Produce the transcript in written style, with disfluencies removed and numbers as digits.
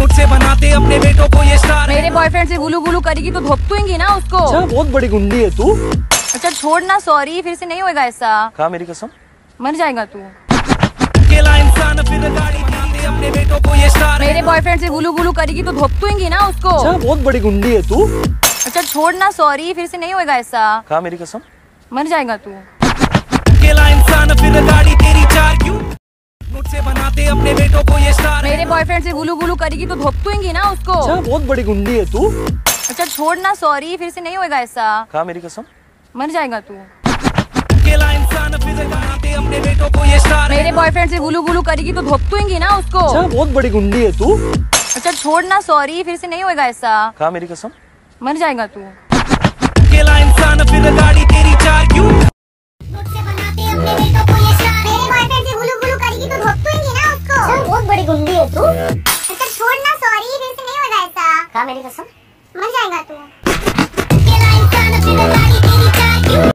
मुझसे बनाते अपने बेटों को ये स्टार। मेरे बॉयफ्रेंड से गुलू गुलू करेगी तो धोपतूंगी ना उसको। अच्छा, बहुत बड़ी गुंडी है तू। अच्छा छोड़ ना, सॉरी, फिर से नहीं होगा ऐसा। खा मेरी कसम, मर जाएगा तू। अकेला इंसान फिर गाड़ी बनाते अपने बेटों को ये स्टार। मेरे बॉयफ्रेंड से गुलू गुलू करेगी तो धोपतूंगी ना उसको। अच्छा, बहुत बड़ी गुंडी है तू। अच्छा छोड़ ना, सॉरी, फिर से नहीं होगा ऐसा। खा मेरी कसम, मर जाएगा तू। अकेला इंसान फिर गाड़ी तेरी चार क्यों, मुझसे बनाते अपने बेटों को ये स्टार। मेरे बॉयफ्रेंड से गुलू गुलू करेगी तो धोपतूंगी ना उसको। अच्छा, बहुत बड़ी गुंडी है तू। अच्छा छोड़ ना, सॉरी, फिर से नहीं होगा ऐसा। खा मेरी कसम, मर जाएगा तू। अकेला इंसान फिर बनाते अपने बेटों को ये स्टार। मेरे बॉयफ्रेंड से गुलू गुलू करेगी तो धोपतूंगी ना उसको। अच्छा, बहुत बड़ी गुंडी है तू। अच्छा छोड़ ना, सॉरी, फिर से नहीं होगा ऐसा। खा मेरी कसम, मर जाएगा तू। अकेला इंसान फिर गाड़ी तेरी चार क्यों, मुझसे बनाते अपने बेटों को ये स्टार। मेरे बॉयफ्रेंड से गुलू गुलू करेगी तो धोपतूंगी ना उसको। अच्छा, बहुत बड़ी गुंडी है तू। अच्छा छोड़ ना, सॉरी, फिर से नहीं होगा ऐसा। खा मेरी कसम, मर जाएगा तू।